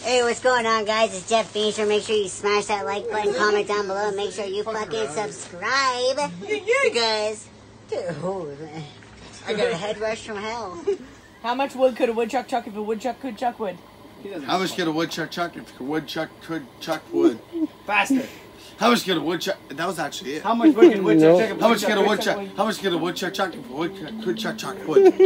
Hey, what's going on, guys? It's Jeff Feenstra. Make sure you smash that like button, comment down below, and make sure you fucking subscribe. Because, dude, I got a head rush from hell. How much wood could a woodchuck chuck if a woodchuck could chuck wood? How much could a woodchuck chuck if a woodchuck could chuck wood? Faster. How much could a woodchuck? That was actually it. How much wood could a woodchuck chuck? How much could a woodchuck? How much could a woodchuck chuck if a woodchuck could chuck wood?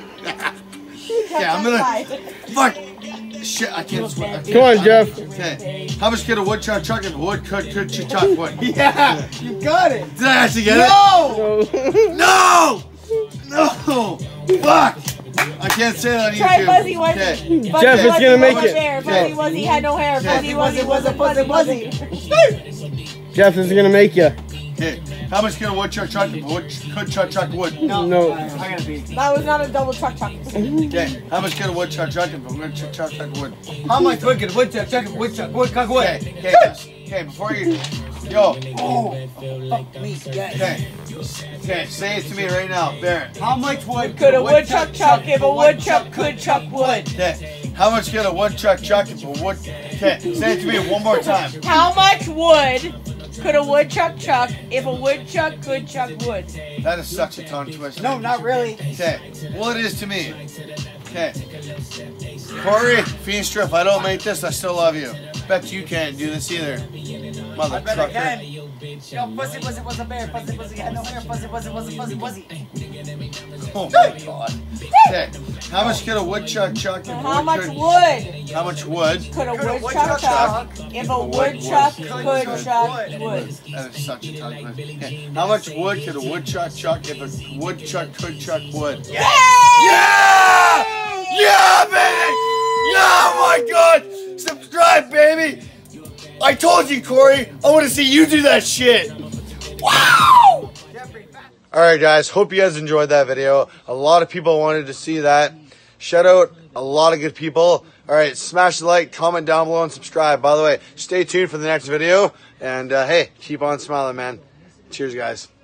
Yeah, I'm gonna. Fuck. Shit, I can't swear. Come on, Jeff. Okay. How much could a woodchuck chuck if a wood could chuck wood? Yeah, you got it. Did I actually get it? No! No! Fuck! I can't say that on YouTube. Try Fuzzy Wuzzy. Okay. Jeff, it's gonna make it. Hair. Fuzzy Wuzzy had no hair. Fuzzy Wuzzy was a fuzzy wuzzy. Jeff, this is gonna make you. Okay. How much could a woodchuck chuck if a wood could chuck wood? No. I gotta be. That was not a double chuck chuck. Okay. How much could a woodchuck chuck if a woodchuck chuck wood? How much wood could a woodchuck chuck if a woodchuck chuck wood? Okay, before you... Yo. Oh, fuck me. Okay. Okay, say it to me right now, Barrett. How much wood Could a woodchuck chuck if a woodchuck could chuck wood? Okay. How much could a woodchuck chuck if a wood... Okay, say it to me one more time. How much wood could a woodchuck chuck if a woodchuck could chuck wood? That is such a tongue twister. No, not really. Okay. Well, it is to me. Okay. Corey, Feenstra, if I don't make this, I still love you. Bet you can't do this either. Mother I bet I trucker. can. Yo, fuzzy wuzzy was a bear. Fuzzy wuzzy had no hair. Fuzzy wuzzy was a fuzzy wuzzy. Oh my god. Okay. How much could a woodchuck chuck if a How much wood wood How much wood? could a woodchuck chuck if a woodchuck could chuck wood? That is such a tongue twister. Okay. How much wood could a woodchuck chuck if a woodchuck could chuck wood? Yeah! Yeah! Yeah, baby! Yeah, oh my god! Subscribe, baby! I told you, Corey, I want to see you do that shit! Wow! Alright guys, hope you guys enjoyed that video. A lot of people wanted to see that. Shout out a lot of good people. Alright, smash the like, comment down below, and subscribe. By the way, stay tuned for the next video. And hey, keep on smiling, man. Cheers, guys.